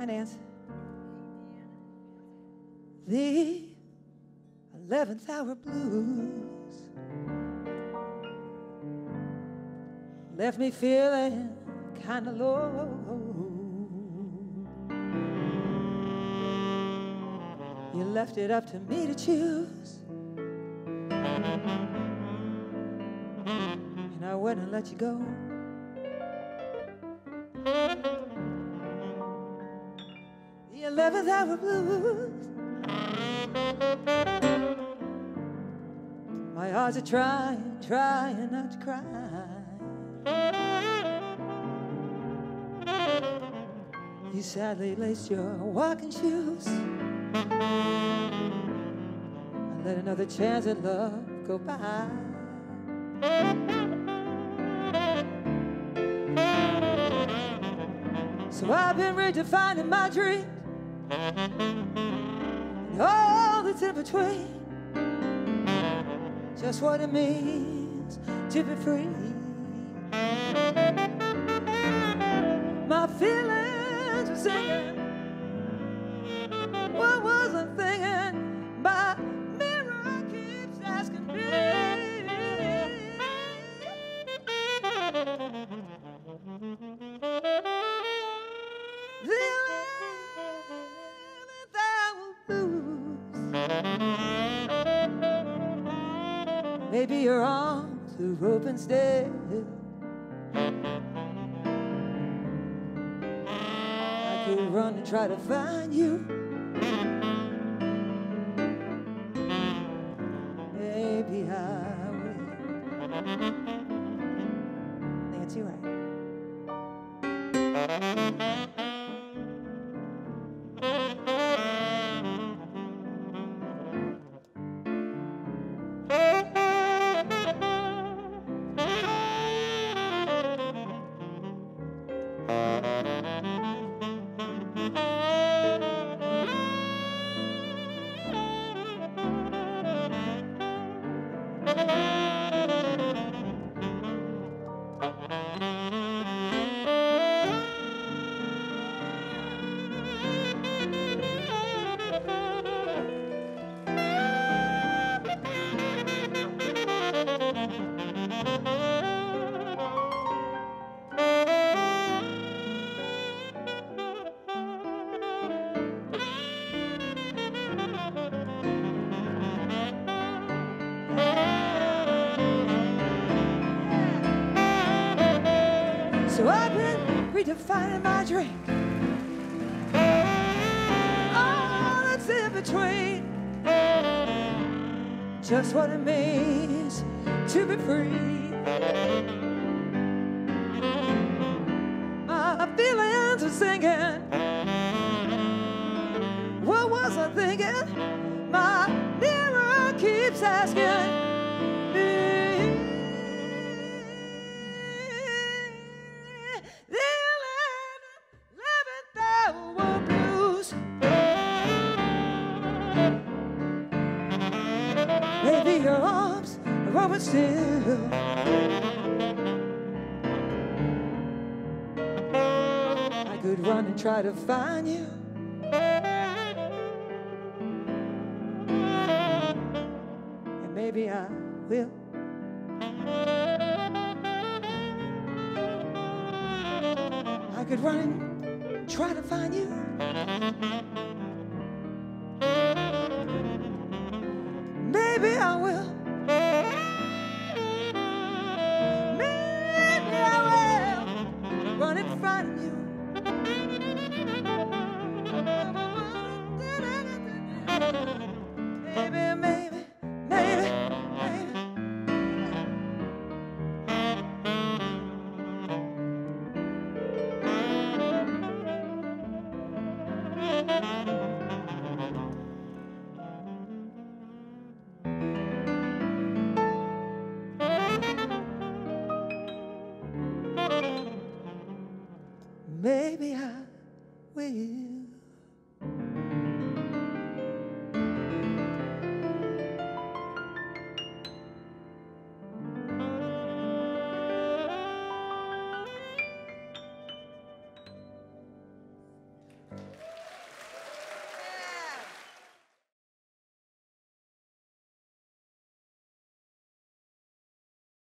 Hi, Nance. The 11th hour blues left me feeling kind of low. You left it up to me to choose, and I wouldn't let you go. The 11th hour blues, my eyes are trying not to cry. You sadly laced your walking shoes. I let another chance at love go by. So I've been redefining my dreams and all that's in between, just what it means to be free. My feelings are singing, what was I thinking? My mirror keeps asking me. The 11th hour blues. Maybe your arms are open still. I could run and try to find you. Maybe I will. Nancy, right? So I've been redefining my drink, all that's in between, just what it means to be free. My feelings are singing, what was I thinking? My mirror keeps asking me. Maybe your arms are open still. I could run and try to find you. And maybe I will. I could run and try to find you. Maybe I will. Maybe I will run and find you. Maybe, maybe, maybe, maybe. Maybe I will.